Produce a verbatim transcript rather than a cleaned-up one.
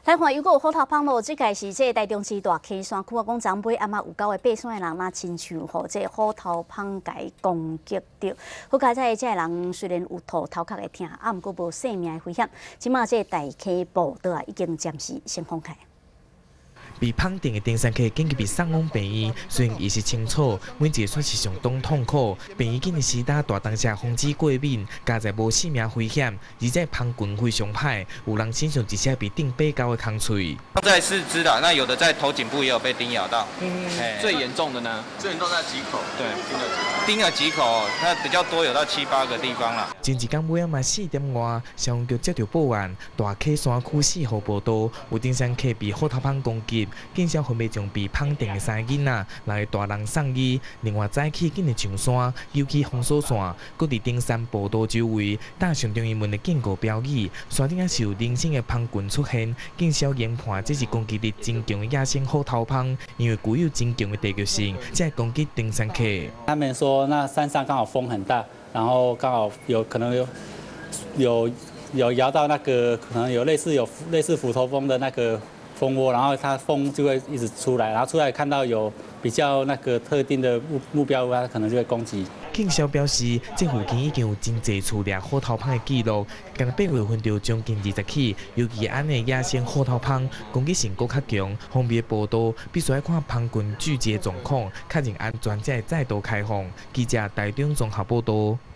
来看，如果有虎头蜂无，即个是这台中市大溪山区啊，讲昨尾暗暝有九个爬山的人，若亲像吼这虎头蜂甲攻击到。好佳在这人虽然有头头壳会疼，啊，毋过无性命的危险。即马这大溪步道啊，已经暂时先放开。 被绑定的登山客紧急被送往病院，虽然意识清楚，每一个算是相当痛苦。病院紧日时打大当下防止过敏，加在无性命危险，而且芳棍非常歹，有人身上直接被钉八高的空喙。 在四肢的，那有的在头颈部也有被叮咬到。 嗯，最严重的呢？ 最严重在几口？对，叮了几口，那比较多有到七八个地方啦。 前一天尾暗嘛四点外，消防局接到报案，大溪山区四号步道有登山客被虎头蜂攻击。 警消分别将被绑定的三个囡仔、六个大人送医。另外，早起紧日上山，尤其封锁线，搁伫登山步道周围搭上中英文的警告标语。山顶也是有零星的蜂群出现，警消研判这是攻击力真强的野生虎头蜂，因为具有真强的地域性，才攻击登山客。 他们说，那山上刚好风很大，然后刚好有可能有有有摇到那个可能有类似有类似虎头蜂的那个。 蜂窝，然后它风就会一直出来，然后出来看到有比较那个特定的目目标，它可能就会攻击。 警消表示，这附近已经有真侪处掠虎头蜂的记录，近八月份就将近二十起，尤其安尼野生虎头蜂攻击性搁较强，方便报道必须要看蜂群聚集状况，确认安全才会再度开放。记者台中综合报道。